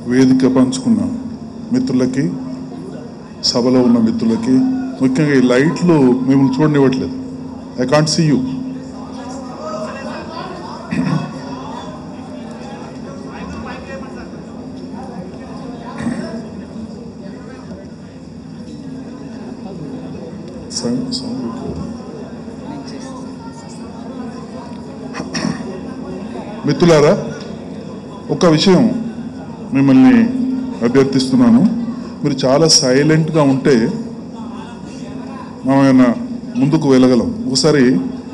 వేదిక పంచుకున్న మిత్రులకి, సభలో ఉన్న మిత్రులకి, ముఖ్యంగా ఈ లైట్లు మిమ్మల్ని చూడనివ్వట్లేదు. I can't see you. మిత్రులారా, ఒక విషయం మిమ్మల్ని అభ్యర్థిస్తున్నాను. మీరు చాలా సైలెంట్గా ఉంటే మనం ముందుకు వెళ్ళగలం. ఒకసారి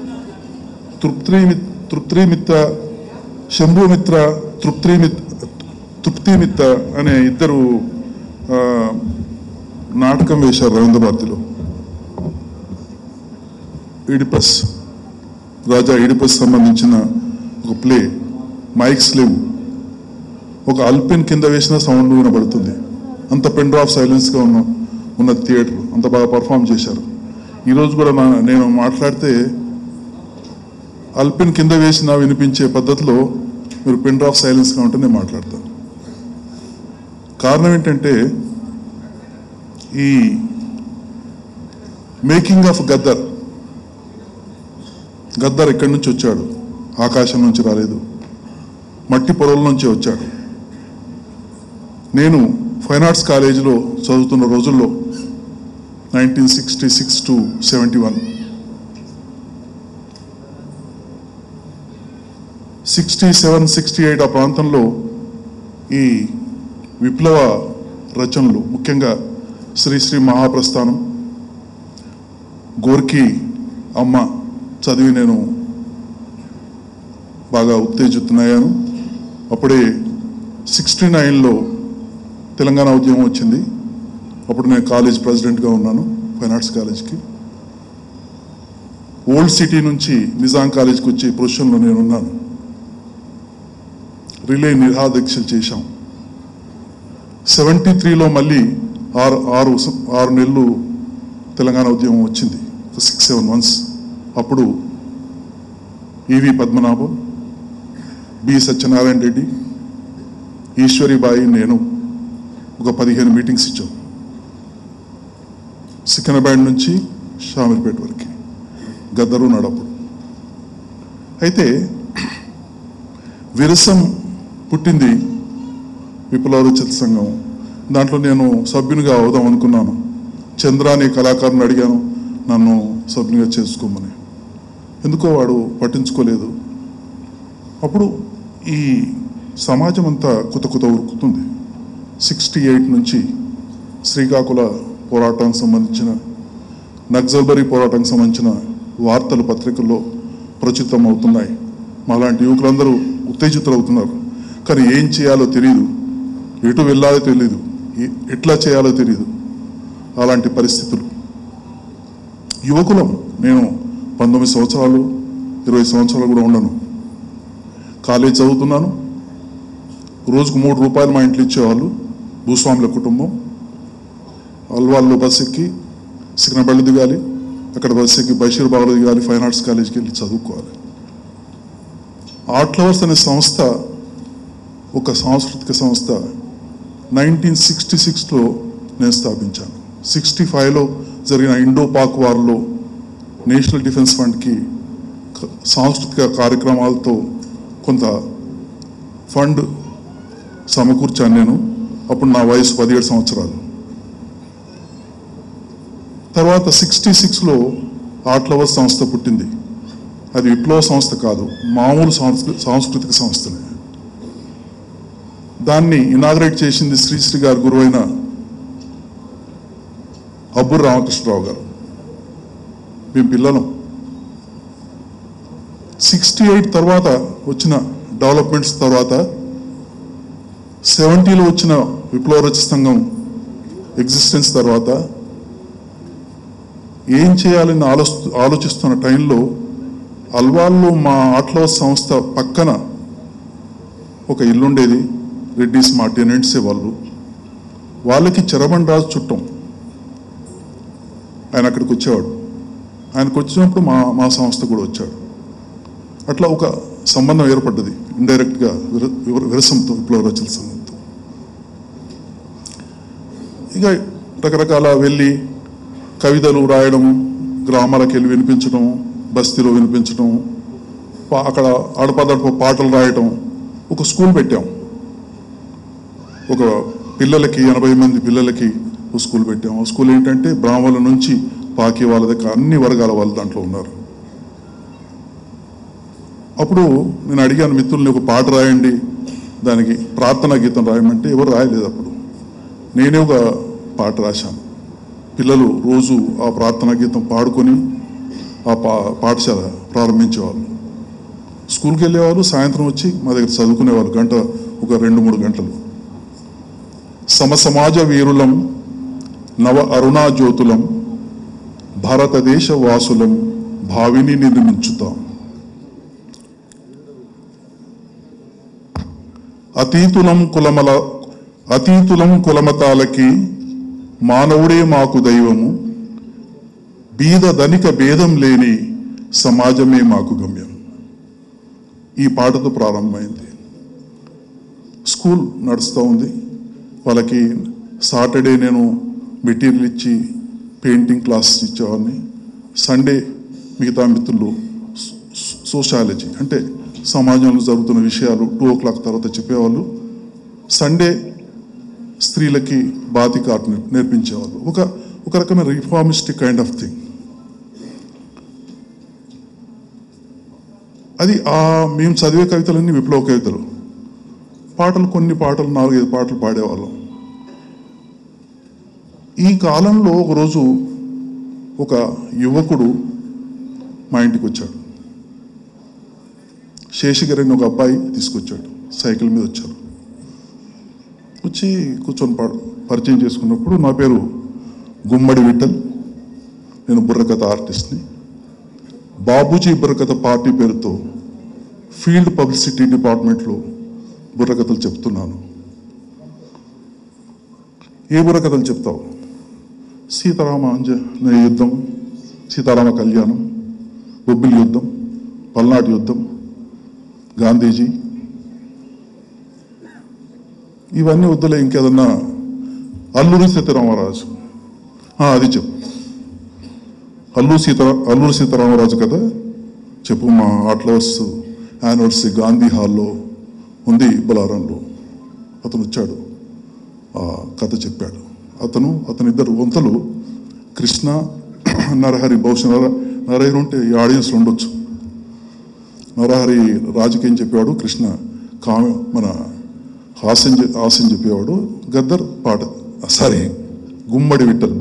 తృప్తిమిత్త, శంభుమిత్ర, తృప్తిమిత్త అనే ఇద్దరు నాటకం వేశారు రవీంద్ర భారతిలో. ఈడిపస్, రాజా ఈడిపస్ సంబంధించిన ఒక ప్లే. మైక్స్ లేవు, ఒక అల్పిన్ కింద వేసిన సౌండ్ వినబడుతుంది. అంత పెన్ డ్రాప్ సైలెన్స్గా ఉన్న థియేటర్, అంత బాగా పర్ఫామ్ చేశారు. ఈరోజు కూడా నేను మాట్లాడితే అల్పిన్ కింద వేసిన వినిపించే పద్ధతిలో మీరు పెన్ డ్రాప్ సైలెన్స్గా ఉంటే నేను మాట్లాడతాను. కారణం ఏంటంటే, ఈ మేకింగ్ ఆఫ్ గద్దర్ ఎక్కడి నుంచి వచ్చాడు? ఆకాశం నుంచి రాలేదు, మట్టి పొరల నుంచి వచ్చాడు. నేను ఫైన్ ఆర్ట్స్ కాలేజీలో చదువుతున్న రోజుల్లో 1966 to 71, 67, 68 ఆ ప్రాంతంలో ఈ విప్లవ రచనలు, ముఖ్యంగా శ్రీశ్రీ మహాప్రస్థానం, గోర్కీ అమ్మ చదివి నేను బాగా ఉత్తేజితున్నయ్యాను. అప్పుడే 69లో తెలంగాణ ఉద్యమం వచ్చింది. అప్పుడు నేను కాలేజ్ ప్రెసిడెంట్గా ఉన్నాను, ఫైన్ ఆర్ట్స్ కాలేజ్కి. ఓల్డ్ సిటీ నుంచి నిజాం కాలేజ్కి వచ్చి పొజిషన్లో నేను ఉన్నాను. రిలే నిరాదీక్షలు చేశాం. 73లో మళ్ళీ ఆరు నెలలు తెలంగాణ ఉద్యమం వచ్చింది, 6-7 months. అప్పుడు ఈవి పద్మనాభం, బి సత్యనారాయణ రెడ్డి, ఈశ్వరీబాయి, నేను ఒక 15 మీటింగ్స్ ఇచ్చాం. సికింద్రాబాద్ నుంచి షామీర్పేట వరకు గద్దరు నడప్పుడు. అయితే విరసం పుట్టింది విప్లవ రచయిత సంఘం. దాంట్లో నేను సభ్యునిగా అవుదాం అనుకున్నాను. చంద్ర అనే కళాకారుని అడిగాను నన్ను సభ్యునిగా చేసుకోమని. ఎందుకో వాడు పట్టించుకోలేదు. అప్పుడు ఈ సమాజం అంతా కొత్త ఉరుకుతుంది. 68 నుంచి శ్రీకాకుళ పోరాటానికి సంబంధించిన, నక్సల్బరీ పోరాటానికి సంబంధించిన వార్తలు పత్రికల్లో ప్రచురితం అవుతున్నాయి. మాలాంటి యువకులందరూ ఉత్తేజితులవుతున్నారు. కానీ ఏం చేయాలో తెలియదు, ఎటు వెళ్ళాలో తెలియదు, ఎట్లా చేయాలో తెలియదు. అలాంటి పరిస్థితులు. యువకులం. నేను 19 సంవత్సరాలు, 20 సంవత్సరాలు కూడా ఉండను. కాలేజ్ చదువుతున్నాను. రోజుకు 3 రూపాయలు మా ఇంట్లో ఇచ్చేవాళ్ళు. భూస్వాముల కుటుంబం. అల్వాల్లో బస్ ఎక్కి సికింద్రాబాద్లో దిగాలి, అక్కడ బస్ ఎక్కి బషీర్బాగ్లో దిగాలి, ఫైన్ ఆర్ట్స్ కాలేజ్కి వెళ్ళి చదువుకోవాలి. ఆర్ట్ లవర్స్ అనే సంస్థ ఒక సాంస్కృతిక సంస్థ 1966లో నేను స్థాపించాను. 65లో జరిగిన ఇండో పాక్ వార్లో నేషనల్ డిఫెన్స్ ఫండ్కి సాంస్కృతిక కార్యక్రమాలతో కొంత ఫండ్ సమకూర్చాను నేను. అప్పుడు నా వయసు 17 సంవత్సరాలు. తర్వాత 66లో ఆర్ట్ లవర్స్ సంస్థ పుట్టింది. అది విప్లవ సంస్థ కాదు, మామూలు సాంస్కృతిక సంస్థనే. దాన్ని ఇనాగ్రేట్ చేసింది శ్రీశ్రీ గారి గురువైన అబ్బూరి రామకృష్ణరావు గారు. మేము పిల్లలం. 68 తర్వాత వచ్చిన డెవలప్మెంట్స్ తర్వాత 70లో వచ్చిన విప్లవ రచయిత సంఘం ఎగ్జిస్టెన్స్ తర్వాత ఏం చేయాలని ఆలోచిస్తున్న టైంలో అల్వాల్లో మా ఆర్ట్ సంస్థ పక్కన ఒక ఇల్లుండేది. రెడ్డిస్ మా టెనెంట్సే వాళ్ళు. వాళ్ళకి చరమన్ రాజు చుట్టం. ఆయన అక్కడికి వచ్చేవాడు. ఆయనకు వచ్చినప్పుడు మా సంస్థ కూడా వచ్చాడు. అట్లా ఒక సంబంధం ఏర్పడ్డది ఇండైరెక్ట్గా విరసంతో, విప్లవ రచయిత సంఘంతో. ఇక రకరకాల వెళ్ళి కవితలు రాయడం, గ్రామాలకు వెళ్ళి వినిపించడం, బస్తీలో వినిపించడం, అక్కడ అడపదడప పాటలు రాయటం. ఒక స్కూల్ పెట్టాం, ఒక పిల్లలకి 80 మంది పిల్లలకి ఒక స్కూల్ పెట్టాం. ఆ స్కూల్ ఏంటంటే బ్రాహ్మణుల నుంచి పాకి వాళ్ళ దగ్గర అన్ని వర్గాల వాళ్ళు దాంట్లో ఉన్నారు. అప్పుడు నేను అడిగాను మిత్రుల్ని, ఒక పాట రాయండి, దానికి ప్రార్థనా గీతం రాయమంటే ఎవరు రాయలేదు. అప్పుడు నేనే ఒక పాట రాశాను. పిల్లలు రోజు ఆ ప్రార్థనా గీతం పాడుకొని ఆ పాఠశాల ప్రారంభించేవాళ్ళు. స్కూల్కి వెళ్ళేవాళ్ళు, సాయంత్రం వచ్చి మా దగ్గర చదువుకునేవాళ్ళు గంట, ఒక 2-3 గంటలు. సమసమాజ వీరులం నవ అరుణాజ్యోతులం భారతదేశ వాసులం భావిని నిర్మించుతాం. అతీతులం కులమతాలకి మానవుడే మాకు దైవము, బీద ధనిక భేదం లేని సమాజమే మాకు గమ్యం. ఈ పాటతో ప్రారంభమైంది. స్కూల్ నడుస్తూ ఉంది. వాళ్ళకి సాటర్డే నేను మెటీరియల్ ఇచ్చి పెయింటింగ్ క్లాస్ ఇచ్చేవాడిని. సండే మిగతా మిత్రులు సోషాలజీ అంటే సమాజంలో జరుగుతున్న విషయాలు 2 o'clock తర్వాత చెప్పేవాళ్ళు. సండే స్త్రీలకి బాతిక ఆర్ట్ నేర్పించేవాళ్ళు. ఒక రకమైన రిఫార్మిస్టిక్ కైండ్ ఆఫ్ థింగ్. అది మేము చదివే కవితలన్నీ విప్లవ కవితలు. పాటలు, కొన్ని పాటలు 4-5 పాటలు పాడేవాళ్ళం. ఈ కాలంలో ఒకరోజు ఒక యువకుడు మా ఇంటికి వచ్చాడు. శేషగిరి అని ఒక అబ్బాయి తీసుకొచ్చాడు, సైకిల్ మీద వచ్చారు. వచ్చి కూర్చొని పరిచయం చేసుకున్నప్పుడు, నా పేరు గుమ్మడి విఠల్, నేను బుర్రకథ ఆర్టిస్ట్ని. బాబూజీ బుర్రకథ పార్టీ పేరుతో ఫీల్డ్ పబ్లిసిటీ డిపార్ట్మెంట్లో బుర్రకథలు చెప్తున్నాను. ఏ బుర్రకథలు చెప్తావు? సీతారామ యుద్ధం, సీతారామ కళ్యాణం, బొబ్బిలి యుద్ధం, పల్నాటి యుద్ధం, గాంధీజీ, ఇవన్నీ వద్దులే, ఇంకేదన్నా అల్లూరి సీతారామరాజు, అది చెప్పు. అల్లూరి సీతారామరాజు కదా చెప్పు. మా ఆర్ట్లవర్స్ యానివర్సరీ గాంధీ హాల్లో ఉంది బొలారంలో. అతను వచ్చాడు, ఆ కథ చెప్పాడు. అతనిద్దరు వంతలు కృష్ణ, నరహరి. బహుశా నరహరి ఉంటే ఈ ఆడియన్స్లో ఉండొచ్చు. నరహరి రాజకీయం చెప్పేవాడు, కృష్ణ మన హాస్యం చెప్పేవాడు. గద్దర్ పాట, సారీ గుమ్మడి విఠల్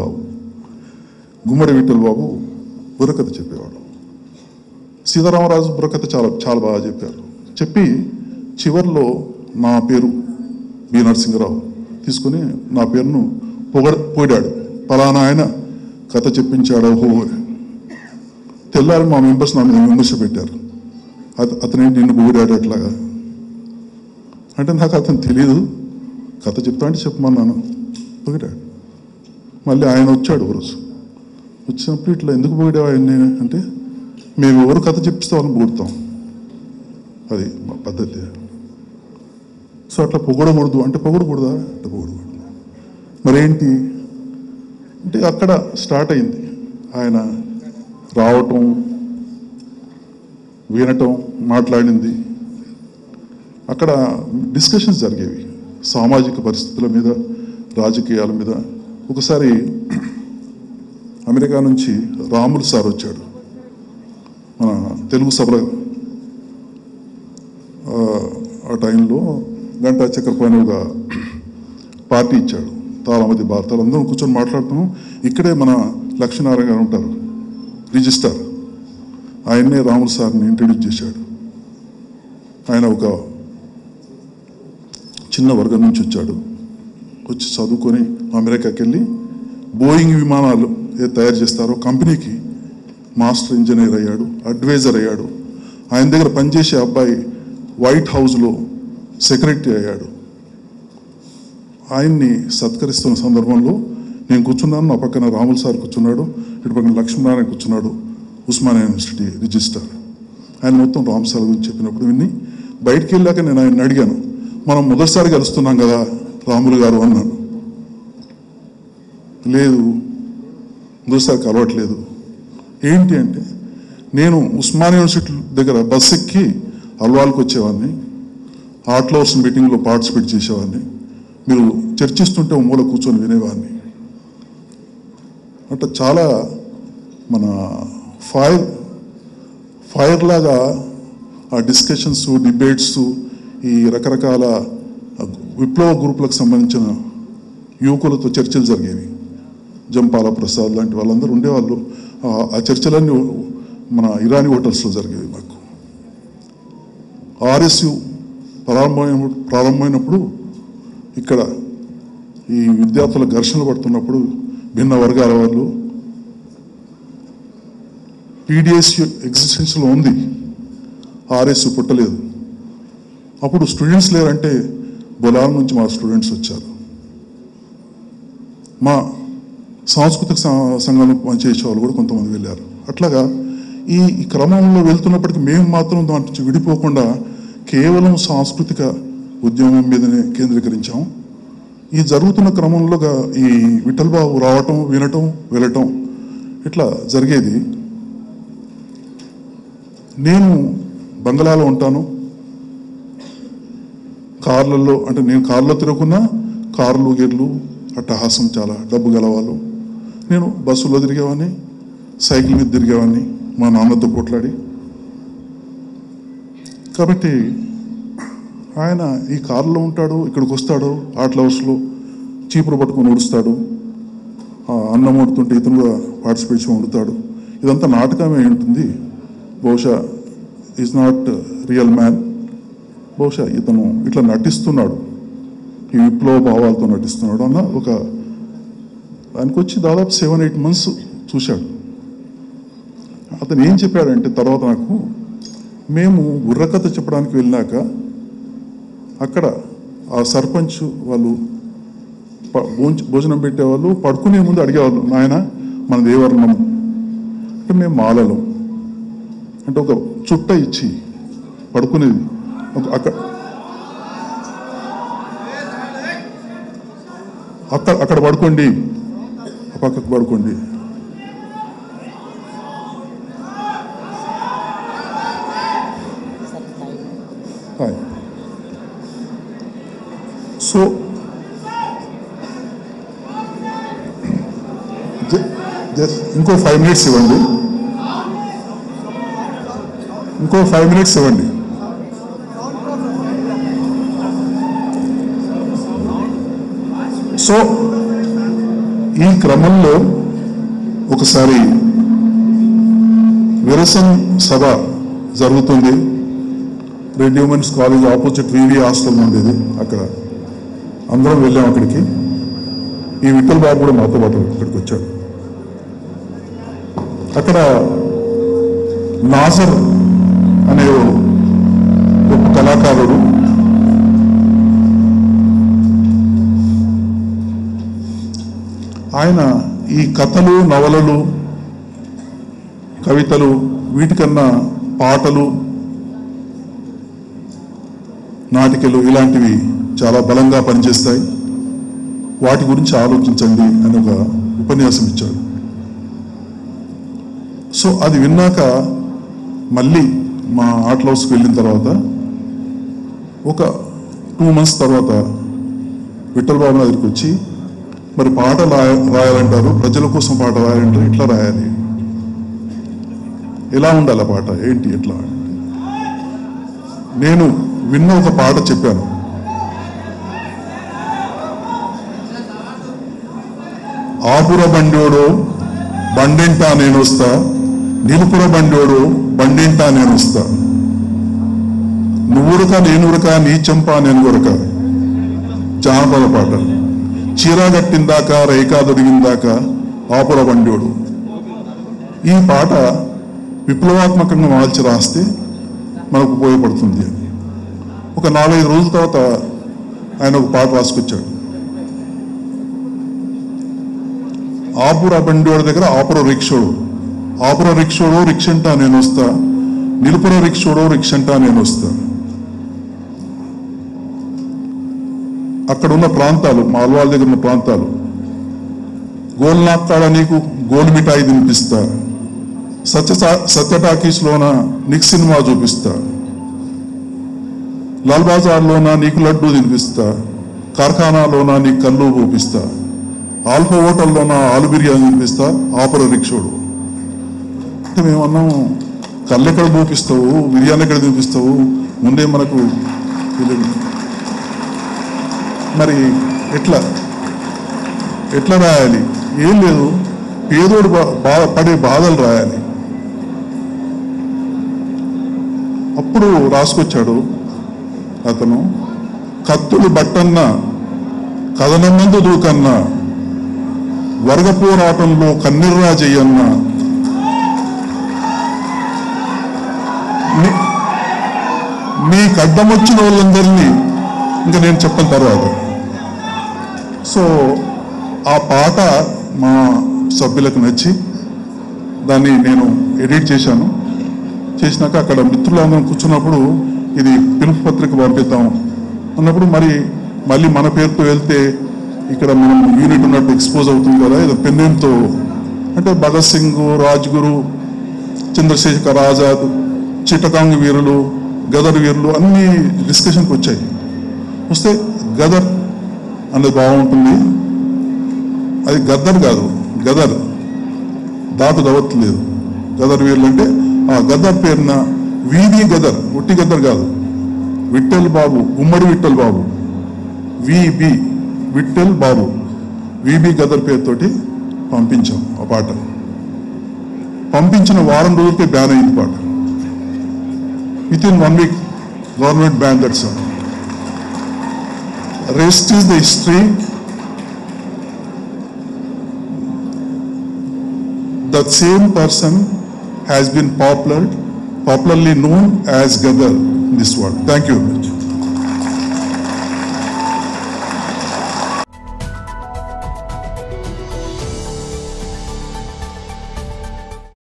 బాబు బుర్రకథ చెప్పేవాడు. సీతారామరాజు బుర్రకథ చాలా చాలా బాగా చెప్పారు. చెప్పి చివరిలో నా పేరు బి నరసింహరావు తీసుకుని నా పేరును పోయాడు. పలానా ఆయన కథ చెప్పించాడు. తెల్లారి మా మెంబర్స్ నా మీద విమర్శ పెట్టారు. అతనేంటి నిన్ను పొగిడాడు అట్లాగా అంటే, నాకు అతను తెలియదు, కథ చెప్తా అంటే చెప్పమన్నాను, పొగిడాడు. మళ్ళీ ఆయన వచ్చాడు ఒకరోజు. వచ్చినప్పుడు ఇట్లా ఎందుకు పొగిడావు ఆయన్ని అంటే, మేము ఎవరు కథ చెప్పిస్తామని పొగుడతాం, అది మా పద్ధతి. సో అట్లా పొగడకూడదు అంటే, పొగడకూడదా అంటే పొగడకూడదు. మరేంటి అంటే అక్కడ స్టార్ట్ అయింది. ఆయన రావటం, వినటం, మాట్లాడింది. అక్కడ డిస్కషన్స్ జరిగేవి సామాజిక పరిస్థితుల మీద, రాజకీయాల మీద. ఒకసారి అమెరికా నుంచి రాములు సార్ వచ్చాడు మన తెలుగు సభలో. ఆ టైంలో గంటా చక్రపాణి ఒక పార్టీ ఇచ్చాడు, తాళమతి భారతాలు. అందరం కూర్చొని మాట్లాడుతున్నాం. ఇక్కడే మన లక్ష్మీనారాయణ గారు ఉంటారు, రిజిస్టర్. ఆయన్నే రాములు సార్ని ఇంట్రడ్యూస్ చేశాడు. ఆయన ఒక చిన్న వర్గం నుంచి వచ్చాడు. వచ్చి చదువుకొని అమెరికాకి వెళ్ళి బోయింగ్ విమానాలు ఏది తయారు చేస్తారో కంపెనీకి మాస్టర్ ఇంజనీర్ అయ్యాడు, అడ్వైజర్ అయ్యాడు. ఆయన దగ్గర పనిచేసే అబ్బాయి వైట్ హౌస్లో సెక్రటరీ అయ్యాడు. ఆయన్ని సత్కరిస్తున్న సందర్భంలో నేను కూర్చున్నాను, నా పక్కన రాములు సార్ కూర్చున్నాడు, ఇటు పక్కన లక్ష్మీనారాయణ కూర్చున్నాడు, ఉస్మానియా యూనివర్సిటీ రిజిస్టర్. ఆయన మొత్తం రామ్ సార్ గురించి చెప్పినప్పుడు విని బయటికి వెళ్ళాక నేను ఆయన అడిగాను, మనం మొదటిసారి కలుస్తున్నాం కదా రాములు గారు అన్నాను. లేదు దోసారికి అలవాట్లేదు. ఏంటి అంటే, నేను ఉస్మానియా యూనివర్సిటీ దగ్గర బస్ ఎక్కి అల్వాల్కి వచ్చేవాడిని, హార్ట్ లవర్స్ మీటింగ్లో పార్టిసిపేట్ చేసేవాడిని, మీరు చర్చిస్తుంటే మూల కూర్చొని వినేవాడిని. అంటే చాలా మన ఫైర్ లాగా ఆ డిస్కషన్స్, డిబేట్స్, ఈ రకరకాల విప్లవ గ్రూపులకు సంబంధించిన యువకులతో చర్చలు జరిగేవి. జంపాల ప్రసాద్ లాంటి వాళ్ళందరూ ఉండేవాళ్ళు. ఆ చర్చలన్నీ మన ఇరానీ హోటల్స్లో జరిగేవి. మాకు ఆర్ఎస్యు ప్రారంభమైనప్పుడు ఇక్కడ ఈ విద్యార్థుల ఘర్షణలు పడుతున్నప్పుడు భిన్న వర్గాల వాళ్ళు పీడిఎస్ ఎగ్జిస్టెన్స్లో ఉంది, ఆర్ఎస్యు పుట్టలేదు. అప్పుడు స్టూడెంట్స్ లేరంటే బొలాల నుంచి మా స్టూడెంట్స్ వచ్చారు. మా సాంస్కృతిక సంఘంలో పనిచేసే వాళ్ళు కూడా కొంతమంది వెళ్ళారు. అట్లాగా ఈ క్రమంలో వెళ్తున్నప్పటికీ మేము మాత్రం దాని నుంచి విడిపోకుండా కేవలం సాంస్కృతిక ఉద్యమం మీదనే కేంద్రీకరించాము. ఈ జరుగుతున్న క్రమంలోగా ఈ విఠల్ బాబు రావటం, వినటం, వెళ్ళటం ఇట్లా జరిగేది. నేను బంగ్లాలో ఉంటాను, కార్లలో, అంటే నేను కార్లో తిరుగుకున్నా, కార్లు గిర్లు అట్టహాసం, చాలా డబ్బు గలవాళ్ళు. నేను బస్సులో తిరిగేవాడిని, సైకిల్ మీద తిరిగేవాడిని మా నాన్నతో పోట్లాడి. కాబట్టి ఆయన ఈ కారులో ఉంటాడు, ఇక్కడికి వస్తాడు, ఆటల హౌస్లో చీపురు పట్టుకొని ఉడుస్తాడు, అన్నం వండుతుంటే ఇతను కూడా పార్టిసిపేషన్ వండుతాడు. ఇదంతా నాటకమే ఉంటుంది. బహుశా ఈజ్ నాట్ రియల్ మ్యాన్. బహుశా ఇతను ఇట్లా నటిస్తున్నాడు, ఈ విప్లవ భావాలతో నటిస్తున్నాడు అన్న ఒక ఆయనకు వచ్చి దాదాపు 7-8 months చూశాడు. అతను ఏం చెప్పాడంటే తర్వాత నాకు, మేము బుర్రకథ చెప్పడానికి వెళ్ళాక అక్కడ ఆ సర్పంచ్ వాళ్ళు భోజనం పెట్టేవాళ్ళు, పడుకునే ముందు అడిగేవాళ్ళు, నాయన మనది ఏ వర్ణం అంటే మేము మాలలో, అంటే ఒక చుట్ట ఇచ్చి పడుకునేది. అక్కడ పడుకోండి, పక్కకు పడుకోండి. సో ఇంకో 5 minutes ఇవ్వండి, ఇంకో 5 minutes ఇవ్వండి. సో ఈ క్రమంలో ఒకసారి విరసన్ సభ జరుగుతుంది. Reddy women's college opposite V V hostel ఉండేది. అక్కడ అందరం వెళ్ళాం అక్కడికి. ఈ విఠల్ బాబు కూడా మాతో పాటు ఇక్కడికి వచ్చాడు. అక్కడ నాజర్ అనే గొప్ప కళాకారుడు, ఆయన ఈ కథలు, నవలలు, కవితలు వీటికన్నా పాటలు, నాటికలు ఇలాంటివి చాలా బలంగా పనిచేస్తాయి, వాటి గురించి ఆలోచించండి అని ఒక ఉపన్యాసం ఇచ్చాడు. సో అది విన్నాక మళ్ళీ మా ఆర్ట్ హౌస్కి వెళ్ళిన తర్వాత ఒక 2 months తర్వాత విఠల్ బాబు దగ్గరికి వచ్చి, మరి పాట రాయాలంటారు, ప్రజల కోసం పాట రాయాలంటారు, ఎట్లా రాయాలి, ఎలా ఉండాలి పాట, ఏంటి ఎట్లా? నేను విన్న ఒక పాట చెప్పాను. ఆపుర బండోడు బండింటా నేను వస్తా, నిలుపుర బండోడు బండింటా నేను వస్తా, నువ్వురక నేనురక నీ చెంపా నేను కొరక. జానపద పాట. చీర కట్టిందాక రేఖా దొరికిందాక ఆపుర బండోడు. ఈ పాట విప్లవాత్మకంగా మార్చి రాస్తే మనకు ఉపయోగపడుతుంది అని ఒక 4-5 రోజుల తర్వాత ఆయన ఒక పాట రాసుకొచ్చాడు. ఆపుర బండోడు దగ్గర ఆపుర రిక్షోడు, ఆపుర రిక్షోడో రిక్షంటా నేను వస్తా, నిలుపుర రిక్షోడో రిక్షంటా నేను వస్తా. అక్కడ ఉన్న ప్రాంతాలు, మాల్వాళ్ళ దగ్గర ఉన్న ప్రాంతాలు, గోల్నాక్కడ నీకు గోల్ మిఠాయి తినిపిస్తా, సత్య టాకీస్లోన నీకు సినిమా చూపిస్తా, లాల్ బజార్లోన నీకు లడ్డూ తినిపిస్తా, కార్ఖానాలోన నీకు కళ్ళు చూపిస్తా, ఆల్ఫా హోటల్లోన ఆలు బిర్యానీ తినిపిస్తా, ఆపర రిక్షోడు. అంటే మేమన్నాం కళ్ళు ఎక్కడ చూపిస్తావు, బిర్యానీ ఎక్కడ తినిపిస్తావు, ముందే మనకు తెలియదు. మరి ఎట్లా రాయాలి? ఏం లేదు, పేదోడు పడే బాధలు రాయాలి. అప్పుడు రాసుకొచ్చాడు అతను, కత్తులు బట్టన్న కథనమందు దూకన్నా, వర్గ పోరాటంలో కన్నెర్రాజయ్యన్న, మీకు అడ్డమొచ్చిన వాళ్ళందరినీ ఇంకా నేను చెప్పిన తర్వాత. సో ఆ పాట మా సభ్యులకు నచ్చి దాన్ని నేను ఎడిట్ చేశాను. చేసినాక అక్కడ మిత్రులందరం కూర్చున్నప్పుడు ఇది పిలుపు పత్రిక పంపిద్దాం అన్నప్పుడు మళ్ళీ మన పేరుతో వెళ్తే ఇక్కడ మనం యూనిట్ ఉన్నట్టు ఎక్స్పోజ్ అవుతుంది కదా, ఇది పెన్నేంతో అంటే భగత్ సింగ్, రాజ్గురు, చంద్రశేఖర్ ఆజాద్, చిట్టకాంగ్ వీరులు, గదర్ వీరులు అన్నీ డిస్కషన్కి వచ్చాయి. వస్తే గదర్ అనేది బాగుంటుంది, అది గద్దర్ కాదు, గదర్ దాటు దవట్లేదు. గదర్ వీరులు అంటే ఆ గద్దర్ పేరున వివి గదర్, ఉట్టి గద్దర్ కాదు, విఠల్ బాబు, గుమ్మడి విఠల్ బాబు, విబి విఠల్ బాబు, విబి గదర్ పేరుతోటి పంపించాం ఆ పాట. పంపించిన వారం రోజులకే బ్యాన్ అయింది పాట. With in 1 week government ban that song. Rest is the history. That same person has been popularly known as Gadar in this world. Thank you very much.